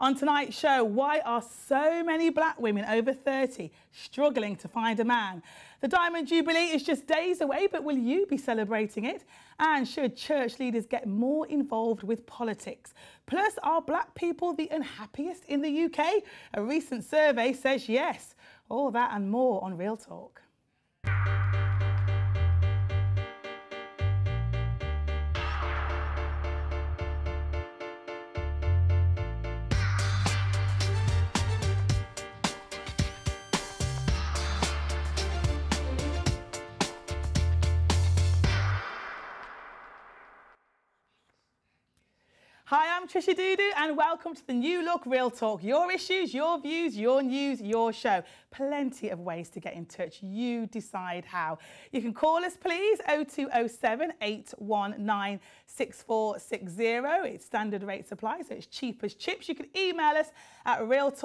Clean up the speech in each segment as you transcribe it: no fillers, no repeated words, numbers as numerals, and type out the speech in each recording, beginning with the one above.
On tonight's show, why are so many black women over 30 struggling to find a man? The Diamond Jubilee is just days away, but will you be celebrating it? And should church leaders get more involved with politics? Plus, are black people the unhappiest in the UK? A recent survey says yes. All that and more on Real Talk. Hi, I'm Trisha Doodoo and welcome to the New Look Real Talk. Your issues, your views, your news, your show. Plenty of ways to get in touch. You decide how. You can call us, please, 0207 819 6460. It's standard rate supply, so it's cheap as chips. You can email us at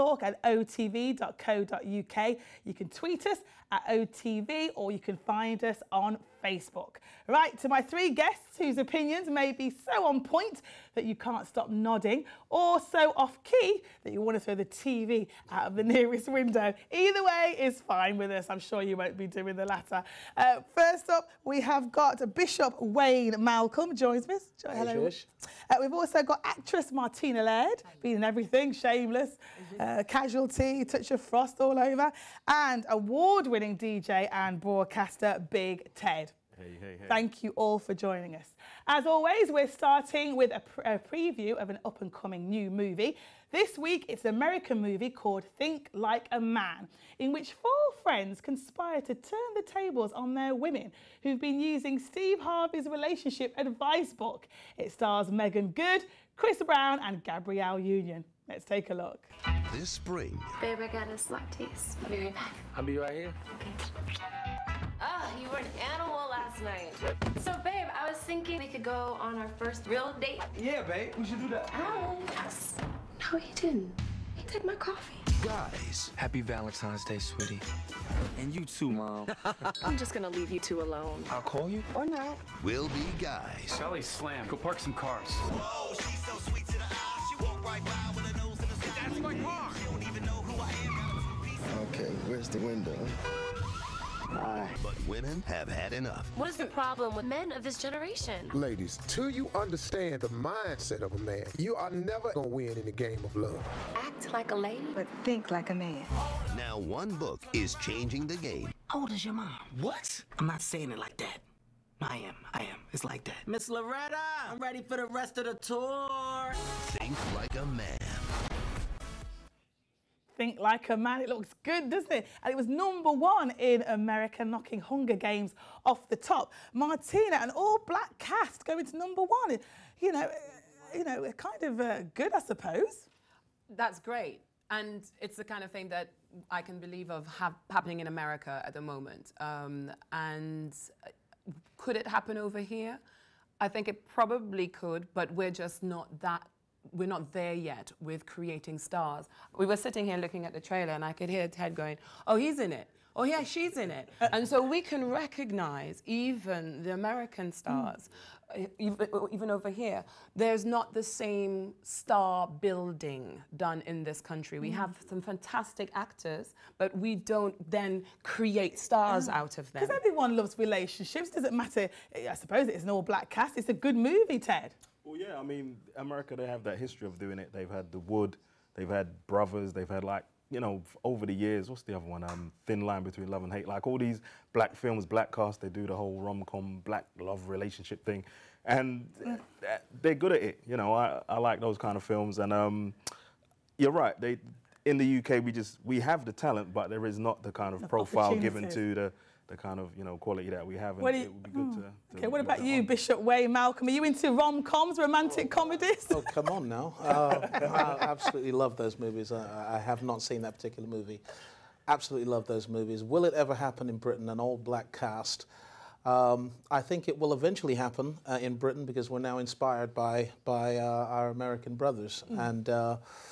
realtalk@otv.co.uk. You can tweet us at OTV, or you can find us on Facebook. Right, to my three guests whose opinions may be so on point that you can't stop nodding, or so off key that you want to throw the TV out of the nearest window. Either way is fine with us. I'm sure you won't be doing the latter. First up, we have got Bishop Wayne Malcolm joins us. Hello. We've also got actress Martina Laird, been in everything, Shameless, Casualty, Touch of Frost all over, and award-winning DJ and broadcaster Big Ted. Hey. Thank you all for joining us. As always, we're starting with a preview of an up-and-coming new movie. This week, it's an American movie called Think Like a Man, in which four friends conspire to turn the tables on their women who've been using Steve Harvey's relationship advice book. It stars Megan Good, Chris Brown and Gabrielle Union. Let's take a look. This spring. Babe, I got us lattes. I'll be right back. I'll be right here. Okay. Oh, you were an animal last night. So, babe, I was thinking we could go on our first real date. Yeah, babe, we should do that. Alex. No, he didn't. He took my coffee. Guys. Happy Valentine's Day, sweetie. And you too, Mom. I'm just gonna leave you two alone. I'll call you. Or not. Will be guys. Sally slam. Go park some cars. Whoa, she's so sweet to the eye. She walk right by with her nose in the sky. That's my car. She don't even know who I am. Okay, where's the window? But women have had enough. What is the problem with men of this generation? Ladies, till you understand the mindset of a man, you are never gonna win in the game of love. Act like a lady? But think like a man. Now one book is changing the game. How old is your mom? What? I'm not saying it like that. I am. It's like that. Miss Loretta, I'm ready for the rest of the tour. Think like a man. Think Like a Man. It looks good, doesn't it? And it was #1 in America, knocking Hunger Games off the top. Martina, an all-black cast going to #1. You know, kind of good, I suppose. That's great. And it's the kind of thing that I can believe of happening in America at the moment. And could it happen over here? I think it probably could, but we're just not that. We're not there yet with creating stars. We were sitting here looking at the trailer and I could hear Ted going, oh, he's in it. Oh, yeah, she's in it. And so we can recognize even the American stars, even over here. There's not the same star building done in this country. We have some fantastic actors, but we don't then create stars out of them. Because everyone loves relationships. Doesn't matter. I suppose it's an all-black cast. It's a good movie, Ted. Well, yeah, I mean, America, they have that history of doing it. They've had The Wood, they've had Brothers, they've had, like, you know, over the years, what's the other one? Thin Line Between Love and Hate. Like, all these black films, black cast, they do the whole rom-com, black love relationship thing. And they're good at it. You know, I like those kind of films. And you're right, in the UK, we have the talent, but there is not the kind of profile given to the kind of, quality that we have, and it would be good to okay, what about you, Bishop Wayne Malcolm? Are you into rom-coms, romantic comedies? Oh, come on now. I absolutely love those movies. I have not seen that particular movie. Absolutely love those movies. Will it ever happen in Britain, an all-black cast? I think it will eventually happen in Britain because we're now inspired by our American brothers. And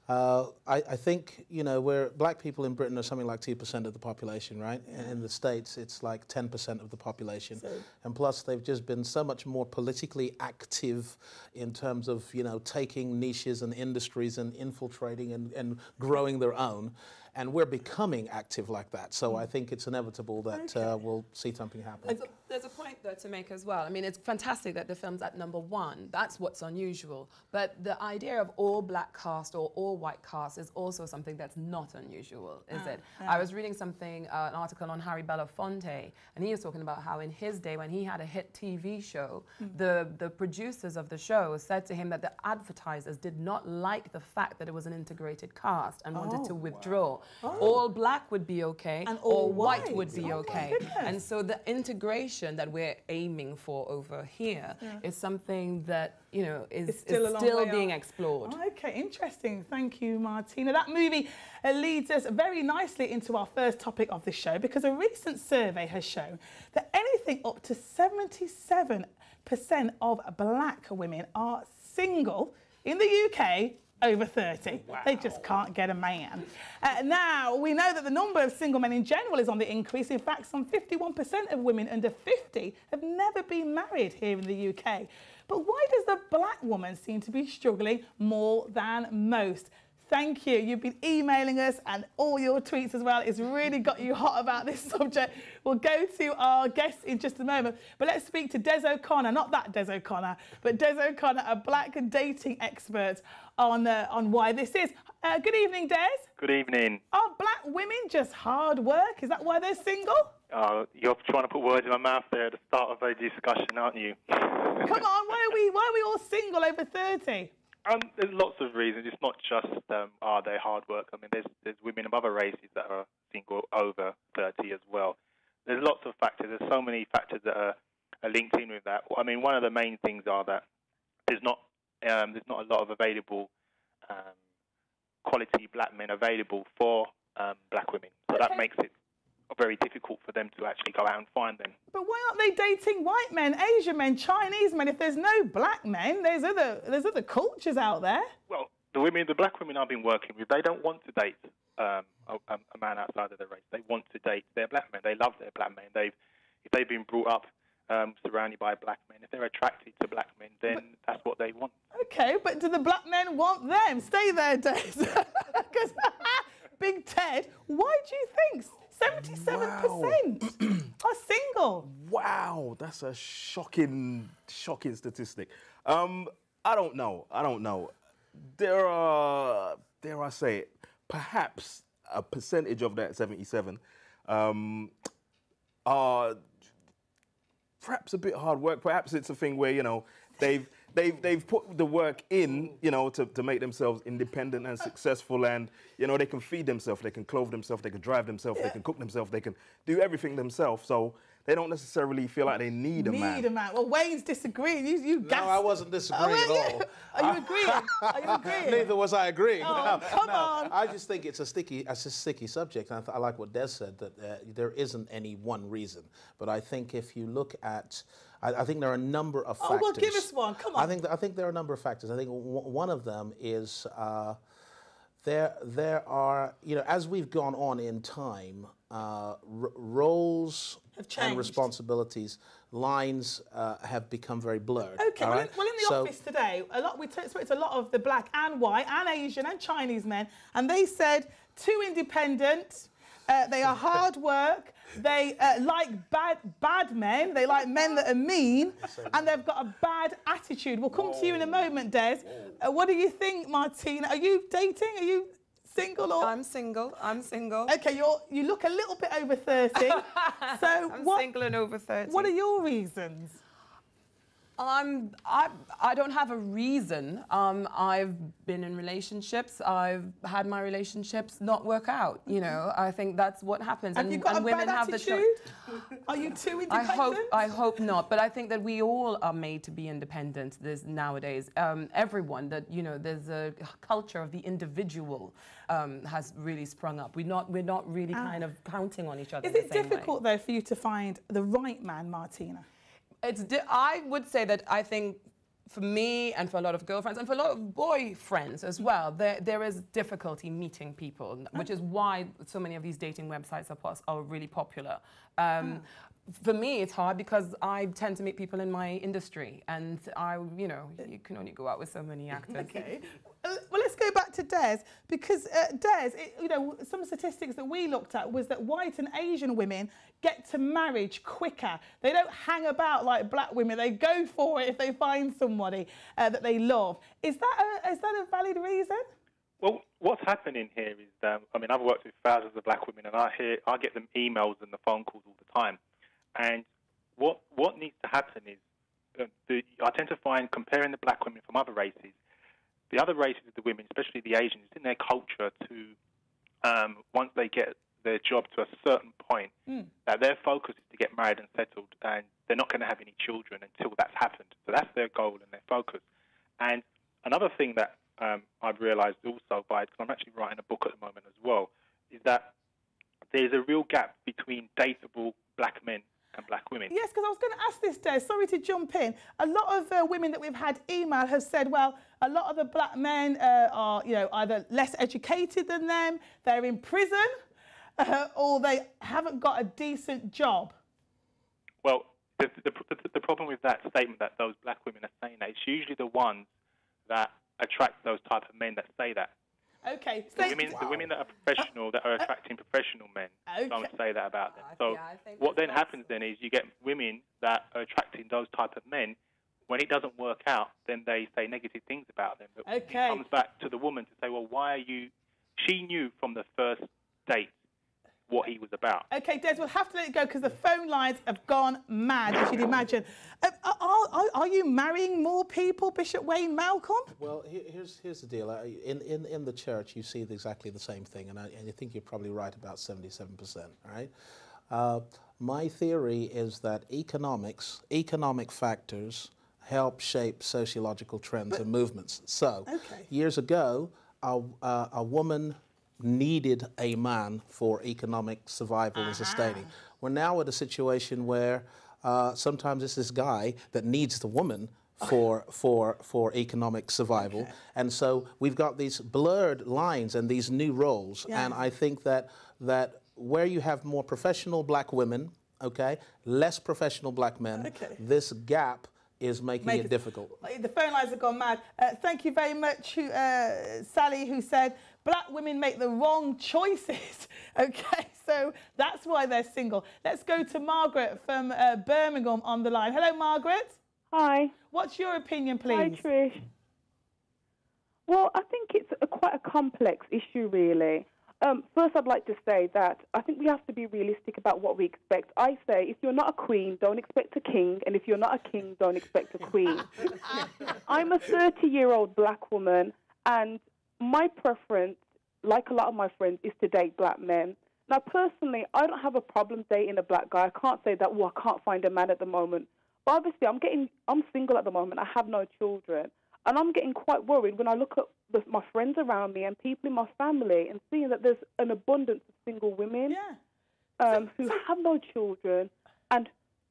I think, you know, black people in Britain are something like 2% of the population, right? And in the States, it's like 10% of the population. And plus, they've just been so much more politically active in terms of, you know, taking niches and industries and infiltrating and growing their own. And we're becoming active like that. So I think it's inevitable that we'll see something happen. There's a point, though, to make as well. I mean, it's fantastic that the film's at #1. That's what's unusual. But the idea of all black cast or all white cast is also something that's not unusual, is it? I was reading something, an article on Harry Belafonte, and he was talking about how in his day, when he had a hit TV show, the producers of the show said to him that the advertisers did not like the fact that it was an integrated cast and wanted to withdraw. All black would be okay, and all white would be okay. And so the integration that we're aiming for over here is something that, you know, is still being explored. Okay, interesting. Thank you, Martina. That movie leads us very nicely into our first topic of the show, because a recent survey has shown that anything up to 77% of black women are single in the UK over 30. Wow. They just can't get a man. Now, we know that the number of single men in general is on the increase. In fact, some 51% of women under 50 have never been married here in the UK. But why does the black woman seem to be struggling more than most? Thank you. You've been emailing us, and all your tweets as well. It's really got you hot about this subject. We'll go to our guests in just a moment. But let's speak to Des O'Connor, not that Des O'Connor, but Des O'Connor, a black dating expert on why this is. Good evening, Des. Good evening. Are black women just hard work? Is that why they're single? You're trying to put words in my mouth there at the start of a discussion, aren't you? Come on, why are we all single over 30? There's lots of reasons. It's not just are they hard work. I mean, there's women of other races that are single over 30 as well. There's lots of factors. There's so many factors that are linked in with that. I mean, one of the main things are that there's not a lot of available quality black men available for black women. So that makes it very difficult for them to actually go out and find them. But why aren't they dating white men, Asian men, Chinese men? If there's no black men, there's other cultures out there. Well, the black women I've been working with, they don't want to date a man outside of their race. They want to date their black men. They love their black men. If they've been brought up surrounded by black men, if they're attracted to black men, then that's what they want. Okay, but do the black men want them? Stay there, Des. Because Big Ted, why do you think 77% are single? Wow, that's a shocking statistic. I don't know. There are, dare I say it, perhaps a percentage of that 77 are perhaps a bit hard work. Perhaps it's a thing where, you know, they've put the work in, you know, to make themselves independent and successful, and, you know, they can feed themselves, they can clothe themselves, they can drive themselves, they can cook themselves, they can do everything themselves. So they don't necessarily feel like they need a man. Well, Wayne's disagreeing. You gasped. No, I wasn't disagreeing at all. Are you agreeing? Are you agreeing? Neither was I agreeing. Oh, come on. I just think it's a sticky subject. And I like what Des said, that there isn't any one reason. But I think if you look at, I think there are a number of factors. Oh, well, give us one. Come on. I think there are a number of factors. I think one of them is there are, you know, as we've gone on in time, roles and responsibilities, lines have become very blurred. Okay, well, in the office today, we spoke to a lot of the black and white and Asian and Chinese men, and they said too independent, they are hard work, they like bad men, they like men that are mean, and they've got a bad attitude. We'll come to you in a moment, Des. What do you think, Martina? Are you dating? Are you single? Or? I'm single. Okay, you look a little bit over 30. So I'm single and over 30. What are your reasons? I don't have a reason. I've been in relationships. I've had my relationships not work out. You know, I think that's what happens. Have you got a women bad have attitude? Are you too independent? I hope not. But I think that we all are made to be independent. There's nowadays everyone that, you know, there's a culture of the individual has really sprung up. We're not really kind of counting on each other. Is it difficult though for you to find the right man, Martina? I would say that I think for me and for a lot of girlfriends and for a lot of boyfriends as well, there is difficulty meeting people, which is why so many of these dating websites are really popular. For me, it's hard because I tend to meet people in my industry, and you can only go out with so many actors. Okay. Well, let's go back to Des, because Des, some statistics that we looked at was that white and Asian women get to marriage quicker. They don't hang about like black women. They go for it if they find somebody that they love. Is that a valid reason? Well, what's happening here is, I've worked with thousands of black women, and I get them emails and the phone calls all the time. And what needs to happen is, I tend to find, comparing the black women from other races, the other races of the women, especially the Asians, it's in their culture to, once they get their job to a certain point, that their focus is to get married and settled, and they're not going to have any children until that's happened. So that's their goal and their focus. And another thing that I've realised also, because I'm actually writing a book at the moment as well, is that there's a real gap between dateable black men and black women. Yes, because I was going to ask this, Des. Sorry to jump in. A lot of women that we've had email have said, well, a lot of the black men are, either less educated than them, they're in prison, or they haven't got a decent job. Well, the problem with that statement that those black women are saying that, it's usually the ones that attract those type of men that say that. Okay. The women that are professional, that are attracting professional men, don't say that about them. So what then happens then is you get women that are attracting those type of men. When it doesn't work out, then they say negative things about them. But it comes back to the woman to say, well, why are you... She knew from the first date what he was about. Okay, Des, we'll have to let it go because the phone lines have gone mad, as you'd imagine. Are you marrying more people, Bishop Wayne Malcolm? Well, here's the deal. In the church, you see exactly the same thing, and I think you're probably right about 77%, right? My theory is that economic factors help shape sociological trends and movements. So, years ago, a woman needed a man for economic survival and sustaining. We're now at a situation where sometimes it's this guy that needs the woman for economic survival, and so we've got these blurred lines and these new roles. And I think that where you have more professional black women, less professional black men, this gap is making it difficult. The phone lines have gone mad. Thank you very much, Sally, who said, black women make the wrong choices. So that's why they're single. Let's go to Margaret from Birmingham on the line. Hello, Margaret. Hi. What's your opinion, please? Hi, Trish. Well, I think it's quite a complex issue, really. First, I'd like to say that I think we have to be realistic about what we expect. I say, if you're not a queen, don't expect a king, and if you're not a king, don't expect a queen. I'm a 30-year-old black woman, and my preference, like a lot of my friends, is to date black men. Now, personally, I don't have a problem dating a black guy. I can't say that, well, I can't find a man at the moment. But obviously, I'm single at the moment. I have no children. And I'm getting quite worried when I look at my friends around me and people in my family and seeing that there's an abundance of single women who have no children and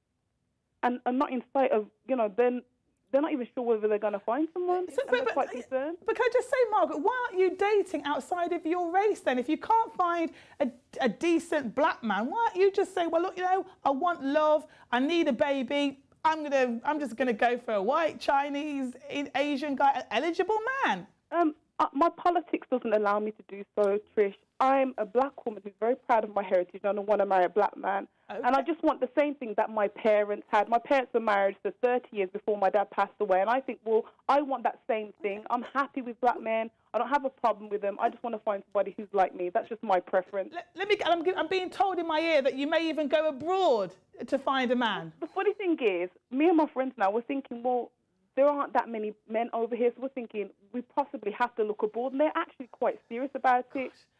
are not in sight of, they're not even sure whether they're going to find someone. They're quite concerned. But can I just say, Margaret, why aren't you dating outside of your race then? If you can't find a decent black man, why aren't you just say, well, look, I want love, I need a baby, I'm just gonna go for a white, Chinese, Asian guy, an eligible man. My politics doesn't allow me to do so, Trish. I'm a black woman who's very proud of my heritage, and I want to marry a black man. And I just want the same thing that my parents had. My parents were married for 30 years before my dad passed away, and I think, well, I want that same thing. I'm happy with black men. I don't have a problem with them. I just want to find somebody who's like me. That's just my preference. I'm being told in my ear that you may even go abroad to find a man. The funny thing is, me and my friends now, we're thinking, well, there aren't that many men over here, so we're thinking we possibly have to look abroad, and they're actually quite serious about it.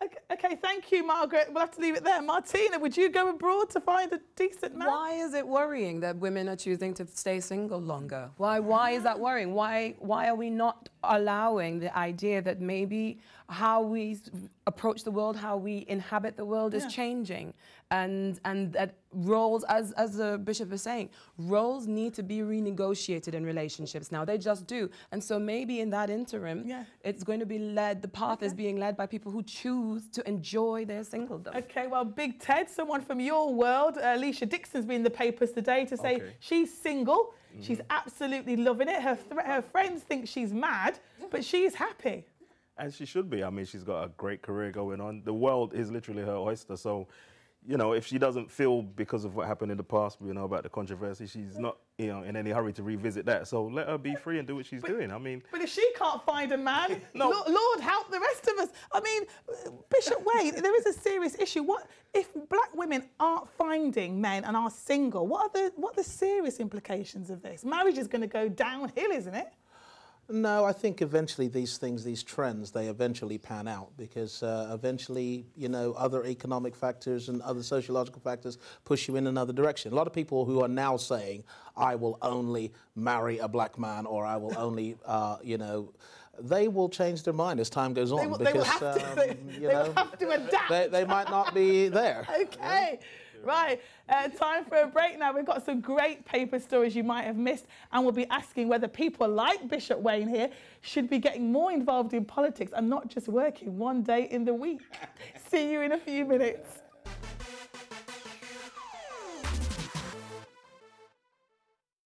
Okay, thank you, Margaret. We'll have to leave it there. Martina, would you go abroad to find a decent man? Why is it worrying that women are choosing to stay single longer? Why is that worrying? Why are we not allowing the idea that maybe how we approach the world, how we inhabit the world is changing, and that roles, as the Bishop is saying, roles need to be renegotiated in relationships now. They just do. And so maybe in that interim, it's going to be led, the path is being led by people who choose to enjoy their singledom. Okay, well, Big Ted, someone from your world, Alicia Dixon's been in the papers today to say she's single. She's absolutely loving it. Her friends think she's mad, but she's happy. And she should be. I mean, she's got a great career going on. The world is literally her oyster. So, you know, if she doesn't feel because of what happened in the past, you know, about the controversy, she's not, you know, in any hurry to revisit that. So let her be free and do what she's doing. I mean... But if she can't find a man, Lord help the rest of us. I mean, Bishop Wayne, there is a serious issue. What if black women aren't finding men and are single? What are the serious implications of this? Marriage is going to go downhill, isn't it? No, I think eventually these things, these trends, they eventually pan out because eventually, you know, other economic factors and other sociological factors push you in another direction. A lot of people who are now saying, I will only marry a black man or I will only, you know, they will change their mind as time goes on They will have to adapt. They might not be there. Okay. Right, time for a break now. We've got some great paper stories you might have missed, and we'll be asking whether people like Bishop Wayne here should be getting more involved in politics and not just working one day in the week. See you in a few minutes.